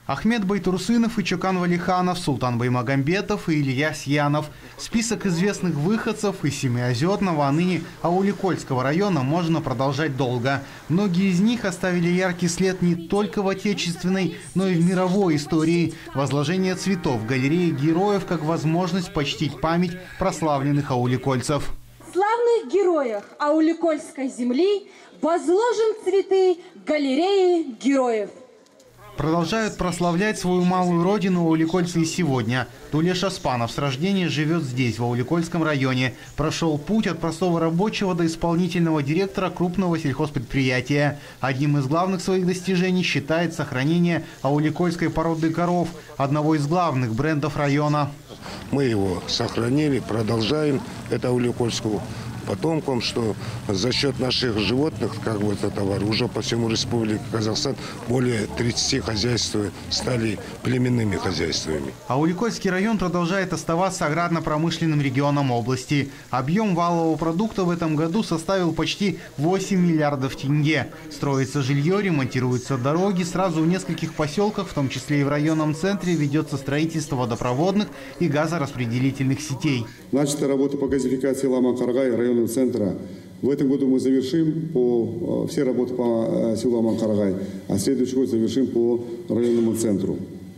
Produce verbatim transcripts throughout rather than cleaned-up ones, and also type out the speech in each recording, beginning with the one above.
Ахмед Байтурсынов и Чокан Валиханов, Султан Баймагамбетов и Илья Сьянов. Список известных выходцев из Семиозерного, а ныне Ауликольского района можно продолжать долго. Многие из них оставили яркий след не только в отечественной, но и в мировой истории. Возложение цветов в галерее героев как возможность почтить память прославленных ауликольцев. В славных героях Ауликольской земли возложим цветы в галерее героев. Продолжают прославлять свою малую родину ауликольцы и сегодня. Тулеша Спанов с рождения живет здесь, в Ауликольском районе. Прошел путь от простого рабочего до исполнительного директора крупного сельхозпредприятия. Одним из главных своих достижений считает сохранение ауликольской породы коров, одного из главных брендов района. Мы его сохранили, продолжаем это ауликольскую потомкам, что за счет наших животных, как бы это товар, уже по всему республике Казахстан более тридцати хозяйств стали племенными хозяйствами. Ауликольский район продолжает оставаться аграрно-промышленным регионом области. Объем валового продукта в этом году составил почти восемь миллиардов тенге. Строится жилье, ремонтируются дороги. Сразу в нескольких поселках, в том числе и в районном центре, ведется строительство водопроводных и газораспределительных сетей. Начата работа по газификации Ла-Ман-Карагай районного центра. В этом году мы завершим по, все работы по селу Ла-Ман-Карагай, а в следующий год завершим по районному центру.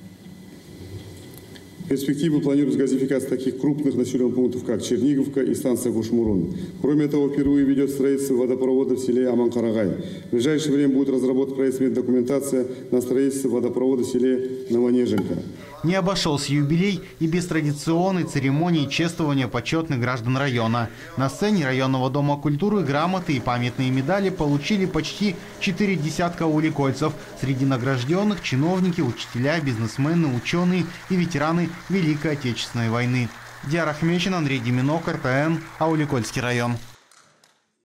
В перспективе планируется газификация таких крупных населенных пунктов, как Черниговка и станция Гушмурун. Кроме того, впервые ведет строительство водопровода в селе Аман-Карагай. В ближайшее время будет разработана проектная документация на строительство водопровода в селе Новонеженка. Не обошелся юбилей и без традиционной церемонии чествования почетных граждан района. На сцене районного дома культуры грамоты и памятные медали получили почти четыре десятка ауликольцев. Среди награжденных чиновники, учителя, бизнесмены, ученые и ветераны Великой Отечественной войны. Диар Ахмечин, Андрей Деминок, эр тэ эн, Ауликольский район.